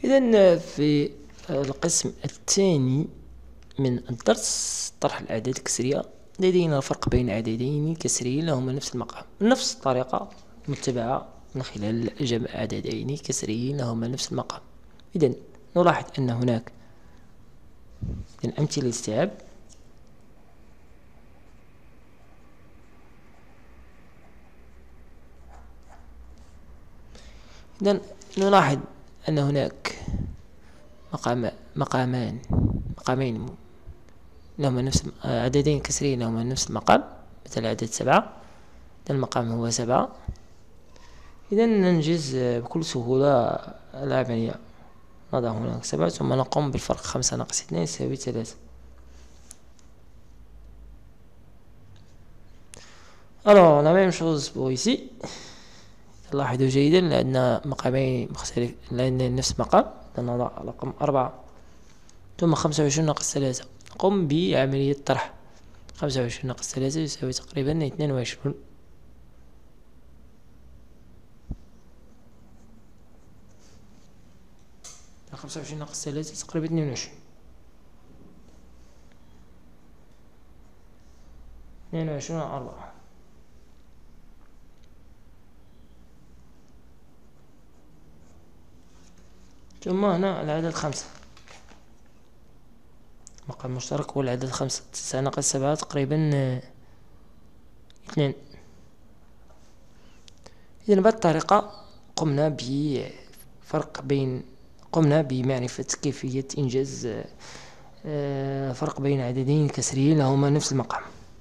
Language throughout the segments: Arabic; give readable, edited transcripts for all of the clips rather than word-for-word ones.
إذا في القسم الثاني من الدرس طرح الأعداد الكسرية لدينا الفرق بين عددين كسريين لهما نفس المقام، نفس الطريقة متبعة من خلال جمع عددين كسريين لهما نفس المقام. إذا نلاحظ أن هناك أمثلة الاستيعاب. إذا نلاحظ أن هناك مقامين لهما نفس عددين كسريين لهما نفس المقام، مثل عدد 7. المقام هو 7. إذا ننجز بكل سهولة العملية. نضع هناك 7 ثم نقوم بالفرق 5 ناقص 2 يساوي 3. Alors la même chose pour ici. لاحظوا جيدا لأن مقامين مختلف، لأن نفس المقام. نضع رقم 4 ثم 25 ناقص 3. قم بعملية طرح. 25 ناقص 3 يساوي تقريبا 22. خمسة وعشرين ناقص 3 تقريبا 22. 22 على 4. ثم هنا العدد 5. مقام مشترك هو العدد 5. 9 ناقص 7 تقريبا 2. إذن بهذه الطريقة قمنا بمعرفة كيفية إنجاز فرق بين عددين كسريين لهما نفس المقام.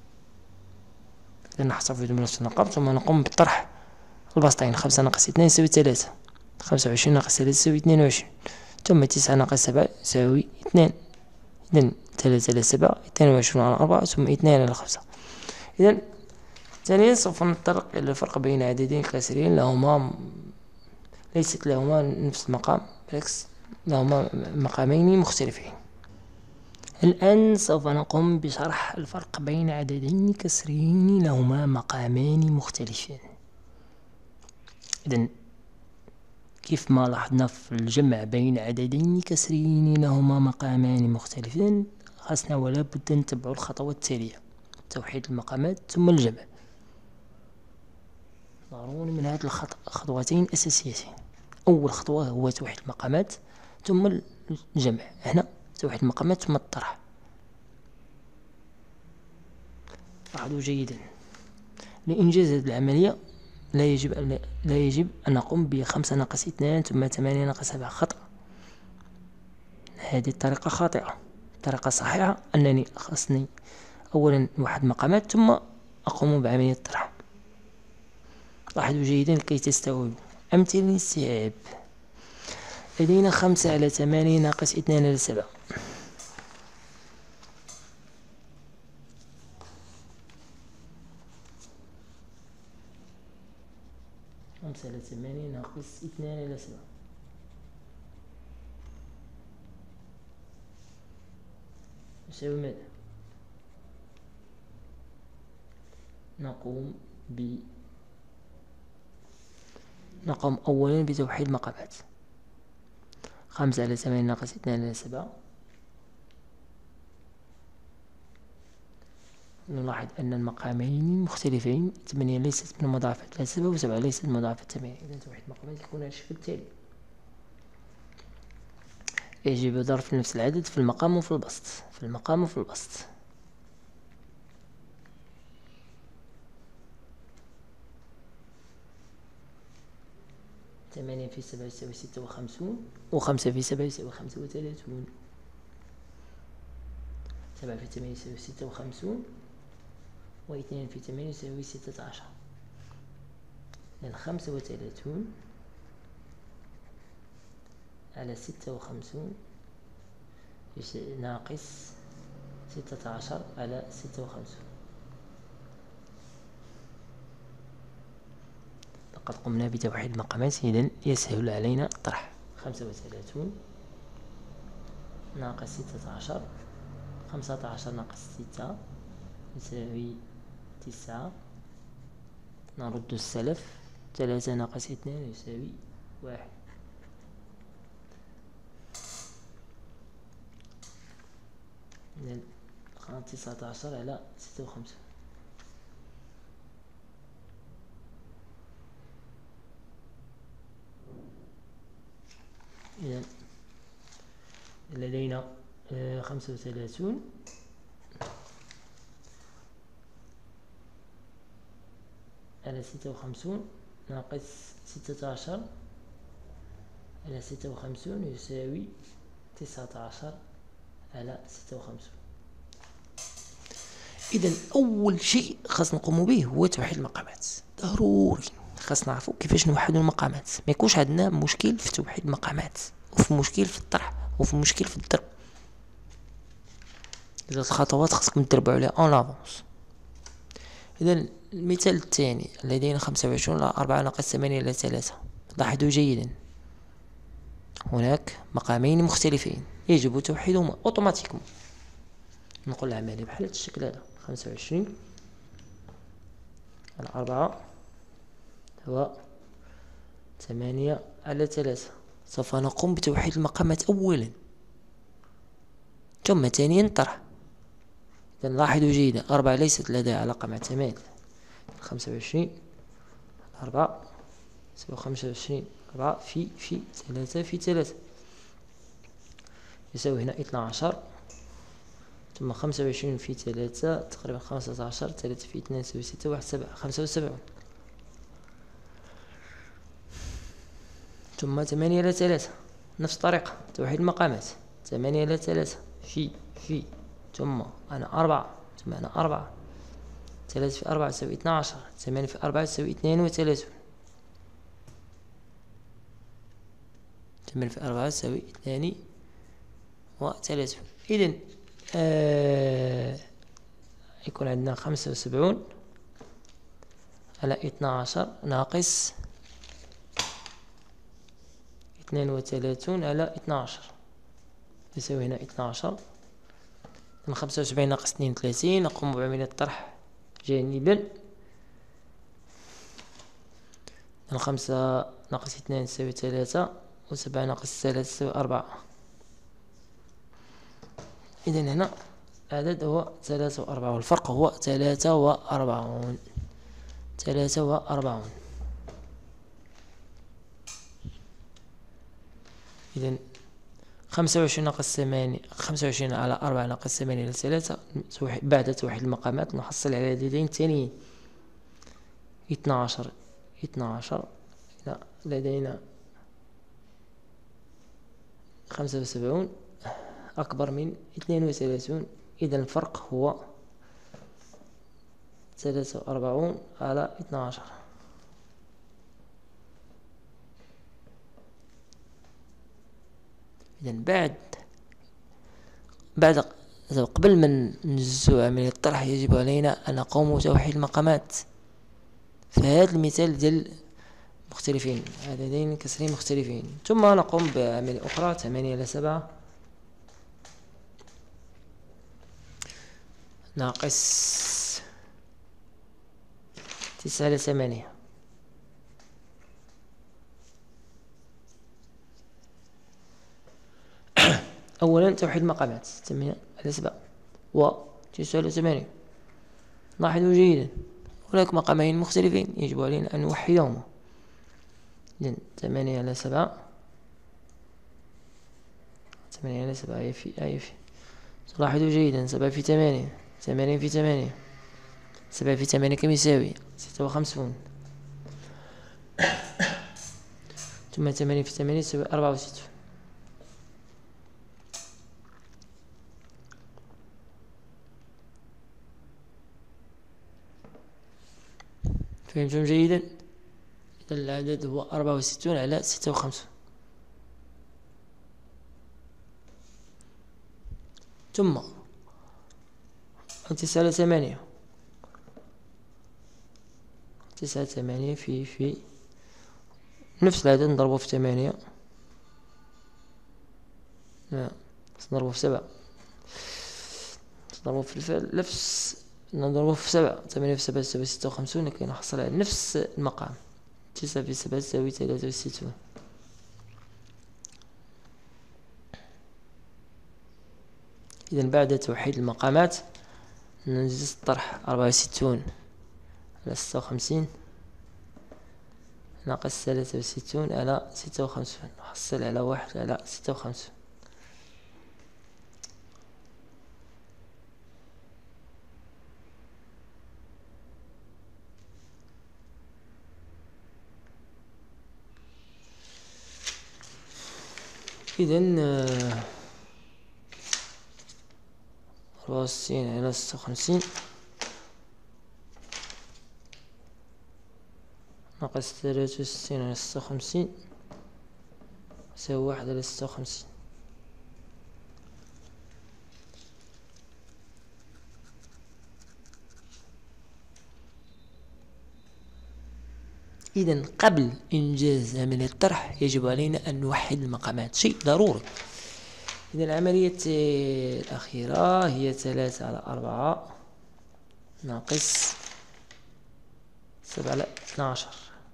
إذن نحتفظ بنفس المقام ثم نقوم بالطرح البسطين. 5 ناقص 2 يساوي 3. 25 ناقص 3 يساوي 22. ثم 9 ناقص 7 يساوي 2. إذن 3 على 7 22 على 4 ثم 2 على 5. إذن ثانيا سوف نتطرق إلى الفرق بين عددين كسريين ليست لهما نفس المقام، بالعكس لهما مقامين مختلفين. الآن سوف نقوم بشرح الفرق بين عددين كسريين لهما مقامان مختلفين. إذن كيف ما لاحظنا في الجمع بين عددين كسريين لهما مقامان مختلفين، خاصنا ولا بد نتبع الخطوات التالية: توحيد المقامات ثم الجمع. ضروري من هذه الخطوتين أساسيتين. أول خطوة هو توحيد المقامات ثم الجمع. هنا توحيد المقامات ثم الطرح. لاحظوا جيدا، لإنجاز هذه العملية لا يجب أن نقوم ب5 ناقص 2 ثم 8 ناقص 7. خطأ. هذه الطريقة خاطئة. الطريقة الصحيحة أنني خاصني أولا نوحد مقامات ثم أقوم بعملية الطرح. لاحظوا جيدا كي تستوعبوا. أمثلة الاستيعاب. لدينا 5 على 8 ناقص 2 على 7. 5 على 8 ناقص 2 على 7 يساوي ماذا؟ نقوم أولا بتوحيد مقامات. 5 على 8 ناقص 2 على 7. نلاحظ أن المقامين مختلفين. 8 ليست من مضاعفات 7 و7 ليست من مضاعفات 8. إذن توحيد المقامات يكون على الشكل التالي: يجب ضرب نفس العدد في المقام وفي البسط. 8 في 7 يساوي 56 و5 في 7 يساوي 35. 7 في 8 يساوي 56 و2 في 8 يساوي 16. إذن 35 على 56 ناقص 16 على 56. لقد قمنا بتوحيد المقامات. إذن يسهل علينا الطرح. 35 ناقص 16. 15 ناقص 6 يساوي 9. نرد السلف. 3 ناقص 2 يساوي 1. 19 على 56. إذا لدينا 35 على 56 ناقص 16 على 56 يساوي 19 على 56. إذا أول شيء خاص نقوم به هو توحيد المقامات. ضروري خاص نعرفوا كيفاش نوحدوا المقامات، ما يكونش عندنا مشكل في توحيد المقامات وفي مشكل في الطرح وفي مشكل في الضرب. إذا الخطوات خاصكم تدربوا عليها اون لافونس. إذا المثال الثاني لدينا 25 على 4 ناقص 8 على 3. لاحظوا جيدا هناك مقامين مختلفين يجب توحيدهما اوتوماتيكمون. نقول العملية بحال هذا الشكل هذا: 25 على 4 هو 8 على 3. سوف نقوم بتوحيد المقامات أولا ثم ثانيا الطرح. إذا لاحظوا جيدا 4 ليست لديها علاقة مع 8. 25 4 يساوي 25 4 في 3 في 3 يساوي هنا 12. ثم 25 في 3 تقريبا 15. 3 في 2 يساوي 6 1 7 75. ثم 8 على 3 نفس الطريقة توحيد المقامات. 8 على 3 في ثم أنا 4 ثم أنا 4. 3 في 4 يساوي 12. 8 في 4 يساوي 32. 8 في 4 يساوي 32. إذن يكون عندنا 75 على 12 ناقص 32 على 12 يساوي هنا 12. من 75 ناقص 32 نقوم بعملية الطرح جانبا. من 5 ناقص 2 يساوي 3 و7 ناقص 3 يساوي 4. إذا هنا العدد هو 3 و4 والفرق هو 43. 43. إذا 25 ناقص 8 25 على 4 ناقص 8 على 3 بعد توحيد المقامات نحصل على العددين الثانيين 12. إذا لدينا 75 أكبر من 32. إذا الفرق هو 43 على 12. إذا بعد قبل ما ننجزو عملية الطرح يجب علينا أن نقوم بتوحيد المقامات. فهذا المثال ديال مختلفين عددين كسرين مختلفين. ثم نقوم بعملية أخرى 8 على 7 ناقص 9 على 8. أولا توحيد المقامات 8 على 7 و 9 على 8. لاحظوا جيدا هناك مقامين مختلفين يجب علينا أن نوحدهما. إذن 8 على 7 8 على 7 أي في لاحظوا جيدا 7 في 8 8 في 8 7 في 8 كم يساوي 56. ثم 8 في 8 يساوي 64. فهمتم جيدا؟ إذا العدد هو 64 على 56. ثم 9 على 8 9 8 في نفس العدد نضربه في 8. لا نضربه في 7 نضربه في الفعل نفس نضربه في 7. 8 في 7 تساوي 56 لكي نحصل على نفس المقام. 9 في 7 تساوي 63. إذا بعد توحيد المقامات ننجز الطرح. 64 على 56 ناقص 63 على 56 نحصل على 1 على 56. إذن 64 على 56 ناقص 63 على 56 يساوي 1 على 56. إذن قبل إنجاز عملية الطرح يجب علينا أن نوحد المقامات، شيء ضروري. إذن العملية الأخيرة هي 3 على 4 ناقص 7 على 12.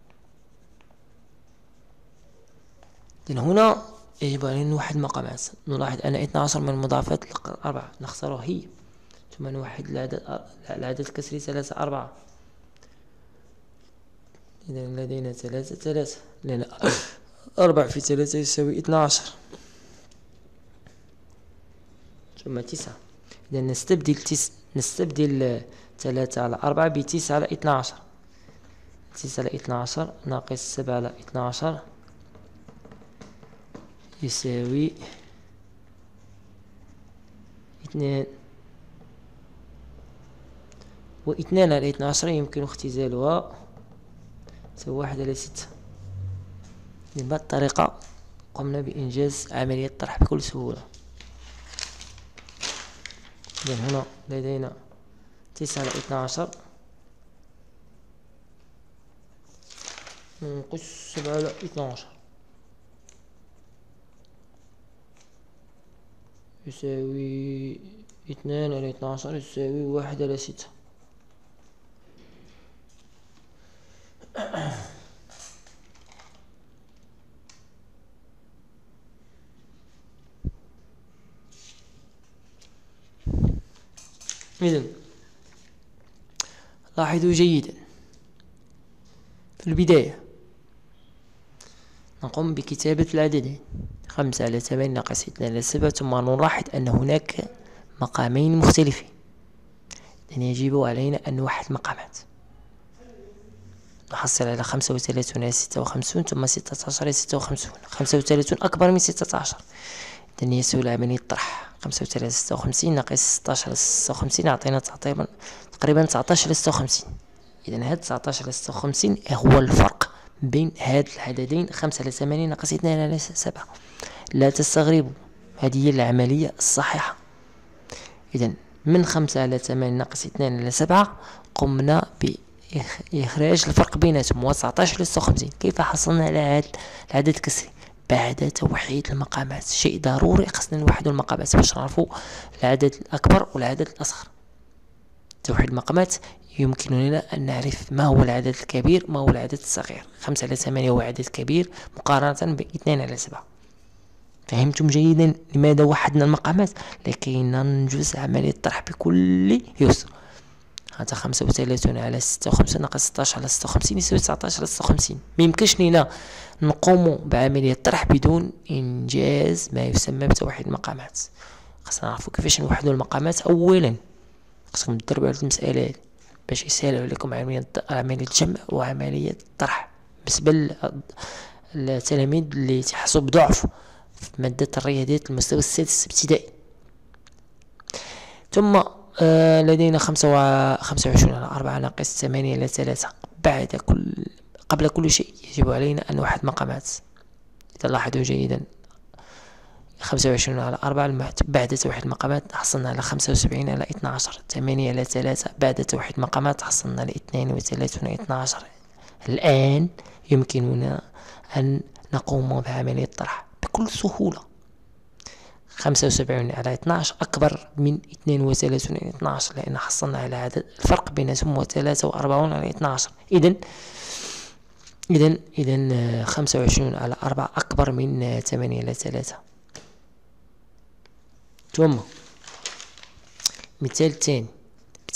إذن هنا يجب علينا نوحد المقامات. نلاحظ أن 12 من مضاعفات 4 نختارها هي، ثم نوحد العدد الكسري 3 4. إذا لدينا 3 لأن 4 في 3 يساوي 12 ثم 9. إذا نستبدل 3 على 4 ب9 على 12. 9 على 12 ناقص 7 على 12 يساوي 2. و2 على 12 يمكن اختزالها تساوي 1 على 6. بهذه الطريقة قمنا بإنجاز عملية الطرح بكل سهولة. إذن هنا لدينا 9 على 12 ننقص 7 على 12 يساوي 2 على 12 يساوي 1 على 6. إذن لاحظوا جيدا، في البداية نقوم بكتابة العددين 5 على 8 ناقص 2 على 7، ثم نلاحظ أن هناك مقامين مختلفين. إذن يجب علينا أن نوحد المقامات. نحصل على 35 على 56 ثم 16 على 56. 35 أكبر من 16. إذن يساوي عملية الطرح 35 على 56 ناقص 16 على 56 يعطينا تقريبا 19 على 56. إذن هاد 19 على 56 هو الفرق بين هاد العددين 5 على 8 ناقص 2 على 7. لا تستغربوا، هذه هي العملية الصحيحة. إذن من 5 على 8 ناقص 2 على 7 قمنا بإخراج الفرق بيناتهم هو 19 على 56. كيف حصلنا على هذا العدد الكسري؟ بعد توحيد المقامات. شيء ضروري خصنا نوحدوا المقامات باش نعرفوا العدد الأكبر والعدد الأصغر. توحيد المقامات يمكننا أن نعرف ما هو العدد الكبير ما هو العدد الصغير. 5 على 8 هو عدد كبير مقارنة ب 2 على 7. فهمتم جيدا لماذا وحدنا المقامات؟ لكي ننجز عملية الطرح بكل يسر. هذا 35 على 56 ناقص 16 على 56 يساوي 19 على 56. ميمكنش لينا نقوم بعملية الطرح بدون إنجاز ما يسمى بتوحيد المقامات. خاصنا نعرفوا كيفاش نوحدوا المقامات. أولا خاصكم تدربوا على المسألة هذه باش يسهل عليكم عملية الجمع وعملية الطرح. بالنسبة للتلاميذ اللي تحسوا بضعف في مادة الرياضيات المستوى السادس ابتدائي. ثم لدينا 25 على 4 ناقص 8 على 3. قبل كل شيء يجب علينا أن نوحد مقامات. إذا لاحظوا جيدا 25 على 4 بعد توحيد المقامات حصلنا على 75 على 12. 8 على 3 بعد توحيد المقامات حصلنا على 32 على 12. الآن يمكننا أن نقوم بعملية الطرح بكل سهولة. 75 على 12 أكبر من 32 على 12 لأن حصلنا على عدد الفرق بينهم هو 43 على 12. إذن 25 على 4 أكبر من 8 على 3. ثم مثال ثاني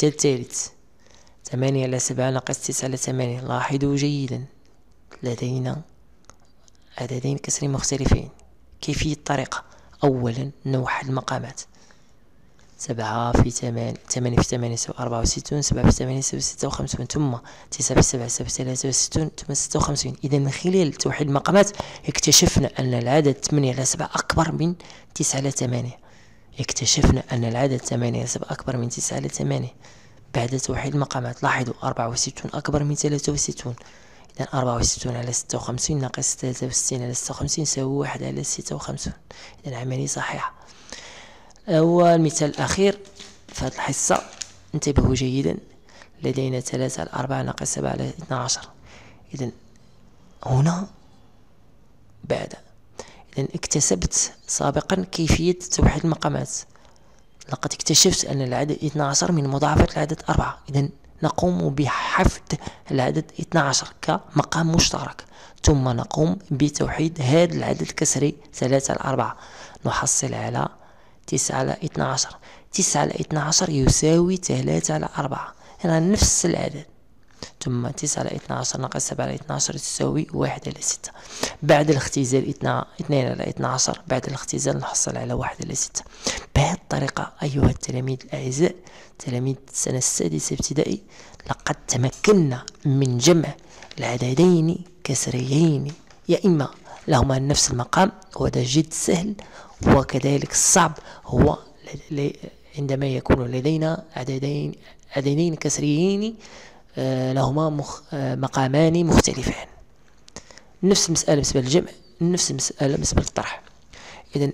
المثال الثالث 8 على 7 ناقص 9 على 8. لاحظوا جيدا لدينا عددين كسرين مختلفين. كيفية الطريقة؟ أولا نوحد المقامات. 7 في 8 8 في 8 يساوي 64. 7 في 8 يساوي 56. ثم 9 في 7 يساوي 63 ثم 56. إذا من خلال توحيد المقامات اكتشفنا أن العدد 8 على 7 أكبر من 9 على 8. اكتشفنا أن العدد 8 على 7 أكبر من 9 على 8 بعد توحيد المقامات. لاحظوا 64 أكبر من 63. إذا 64 على 56 ناقص 63 على 56 يساوي 1 على 56. إذا عملية صحيحة. والمثال الأخير في هذه الحصة انتبهوا جيدا. لدينا 3 على 4 ناقص 7 على 12. إذا هنا بعد اكتسبت سابقا كيفية توحيد المقامات. لقد اكتشفت أن العدد 12 من مضاعفات العدد 4. إذا نقوم بحفظ العدد 12 كمقام مشترك، ثم نقوم بتوحيد هذا العدد الكسري 3 على 4. نحصل على 9 على 12. 9 على 12 يساوي 3 على 4، يعني نفس العدد. ثم 9 على 12 ناقص 7 على 12 تساوي 1 على 6. بعد الاختزال 2 على 12 بعد الاختزال نحصل على 1 على 6. بهذه الطريقة أيها التلاميذ الأعزاء تلاميذ السنة السادسة ابتدائي لقد تمكنا من جمع العددين كسريين يا إما لهما نفس المقام، وهذا جد سهل. وكذلك الصعب هو عندما يكون لدينا عددين كسريين لهما مقامان مختلفان. نفس المسألة بالنسبة للجمع، نفس المسألة بالنسبة للطرح. إذن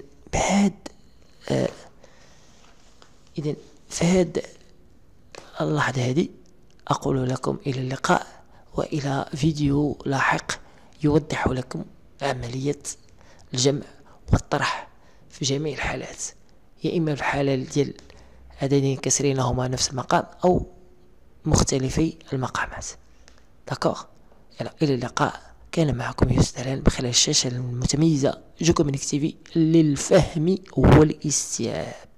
في هذه اللحظة هذه أقول لكم إلى اللقاء، وإلى فيديو لاحق يوضح لكم عملية الجمع والطرح في جميع الحالات، يا إما في الحالة ديال عددين كسرين لهما نفس المقام أو مختلفي المقامات. داكوغ، إلى اللقاء. كان معكم يوسف دلال بخلال الشاشة المتميزة جو كومونيك تي في للفهم والاستيعاب.